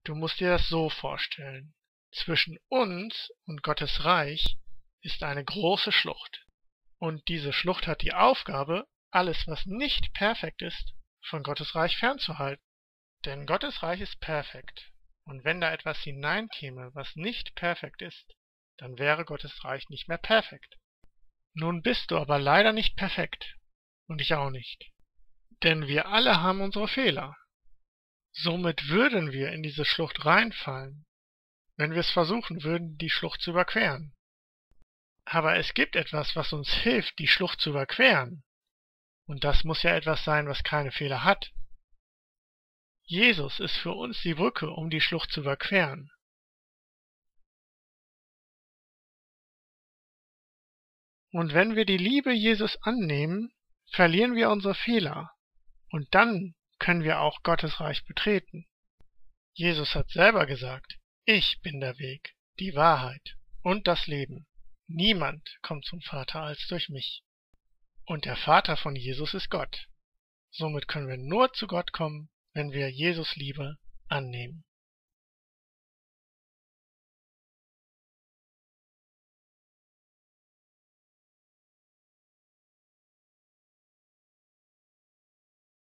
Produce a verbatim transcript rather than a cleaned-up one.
Du musst dir das so vorstellen. Zwischen uns und Gottes Reich ist eine große Schlucht. Und diese Schlucht hat die Aufgabe, alles, was nicht perfekt ist, von Gottes Reich fernzuhalten. Denn Gottes Reich ist perfekt. Und wenn da etwas hineinkäme, was nicht perfekt ist, dann wäre Gottes Reich nicht mehr perfekt. Nun bist du aber leider nicht perfekt. Und ich auch nicht. Denn wir alle haben unsere Fehler. Somit würden wir in diese Schlucht reinfallen, wenn wir es versuchen würden, die Schlucht zu überqueren. Aber es gibt etwas, was uns hilft, die Schlucht zu überqueren. Und das muss ja etwas sein, was keine Fehler hat. Jesus ist für uns die Brücke, um die Schlucht zu überqueren. Und wenn wir die Liebe Jesus annehmen, verlieren wir unsere Fehler. Und dann können wir auch Gottes Reich betreten. Jesus hat selber gesagt, ich bin der Weg, die Wahrheit und das Leben. Niemand kommt zum Vater als durch mich. Und der Vater von Jesus ist Gott. Somit können wir nur zu Gott kommen, wenn wir Jesus Liebe annehmen.